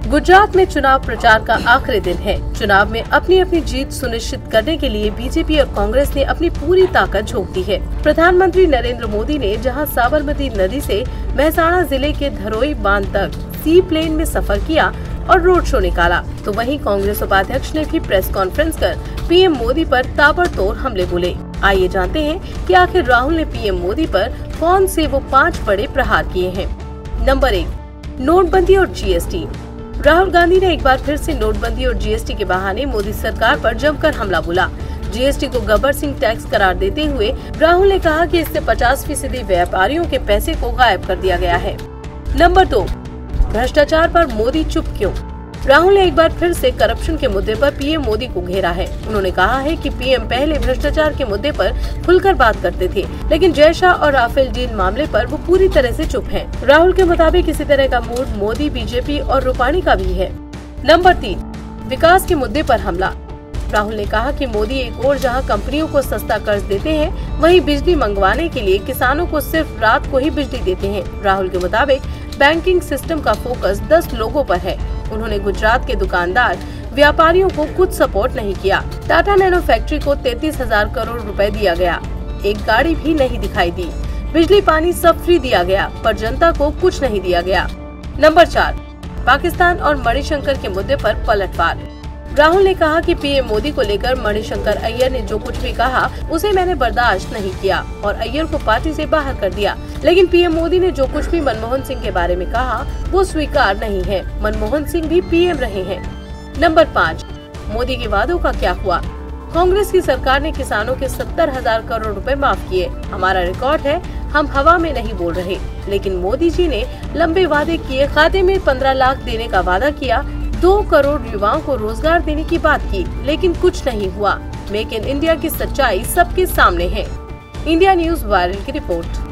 गुजरात में चुनाव प्रचार का आखिरी दिन है। चुनाव में अपनी अपनी जीत सुनिश्चित करने के लिए बीजेपी और कांग्रेस ने अपनी पूरी ताकत झोंक दी है। प्रधानमंत्री नरेंद्र मोदी ने जहां साबरमती नदी से महसाणा जिले के धरोई बांध तक सी प्लेन में सफर किया और रोड शो निकाला, तो वहीं कांग्रेस उपाध्यक्ष ने भी प्रेस कॉन्फ्रेंस कर पीएम मोदी पर ताबड़तोड़ हमले बोले। आइए जानते हैं कि आखिर राहुल ने पीएम मोदी पर कौन से वो 5 बड़े प्रहार किए हैं। नंबर 1, नोटबंदी और जीएसटी। राहुल गांधी ने एक बार फिर से नोटबंदी और जीएसटी के बहाने मोदी सरकार पर जमकर हमला बोला। जीएसटी को गब्बर सिंह टैक्स करार देते हुए राहुल ने कहा कि इससे 50% व्यापारियों के पैसे को गायब कर दिया गया है। नंबर 2, भ्रष्टाचार पर मोदी चुप क्यों। राहुल ने एक बार फिर से करप्शन के मुद्दे पर पीएम मोदी को घेरा है। उन्होंने कहा है कि पीएम पहले भ्रष्टाचार के मुद्दे पर खुलकर बात करते थे, लेकिन जय शाह और राफेल डील मामले पर वो पूरी तरह से चुप हैं। राहुल के मुताबिक इसी तरह का मूड मोदी, बीजेपी और रूपाणी का भी है। नंबर 3, विकास के मुद्दे पर हमला। राहुल ने कहा कि मोदी एक ओर जहां कंपनियों को सस्ता कर्ज देते हैं, वहीं बिजली मंगवाने के लिए किसानों को सिर्फ रात को ही बिजली देते हैं। राहुल के मुताबिक बैंकिंग सिस्टम का फोकस 10 लोगों पर है। उन्होंने गुजरात के दुकानदार व्यापारियों को कुछ सपोर्ट नहीं किया। टाटा नैनो फैक्ट्री को 33,000 करोड़ रुपए दिया गया, एक गाड़ी भी नहीं दिखाई दी। बिजली पानी सब फ्री दिया गया, पर जनता को कुछ नहीं दिया गया। नंबर 4, पाकिस्तान और मणिशंकर के मुद्दे पर पलटवार। राहुल ने कहा कि पीएम मोदी को लेकर मणिशंकर अय्यर ने जो कुछ भी कहा उसे मैंने बर्दाश्त नहीं किया और अय्यर को पार्टी से बाहर कर दिया, लेकिन पीएम मोदी ने जो कुछ भी मनमोहन सिंह के बारे में कहा वो स्वीकार नहीं है। मनमोहन सिंह भी पीएम रहे हैं। नंबर 5, मोदी के वादों का क्या हुआ। कांग्रेस की सरकार ने किसानों के 70,000 करोड़ रुपए माफ किए। हमारा रिकॉर्ड है, हम हवा में नहीं बोल रहे। लेकिन मोदी जी ने लंबे वादे किए, खाते में 15 लाख देने का वादा किया, 2 करोड़ युवाओं को रोजगार देने की बात की, लेकिन कुछ नहीं हुआ। मेक इन इंडिया की सच्चाई सबके सामने है। इंडिया न्यूज़ वायरल की रिपोर्ट।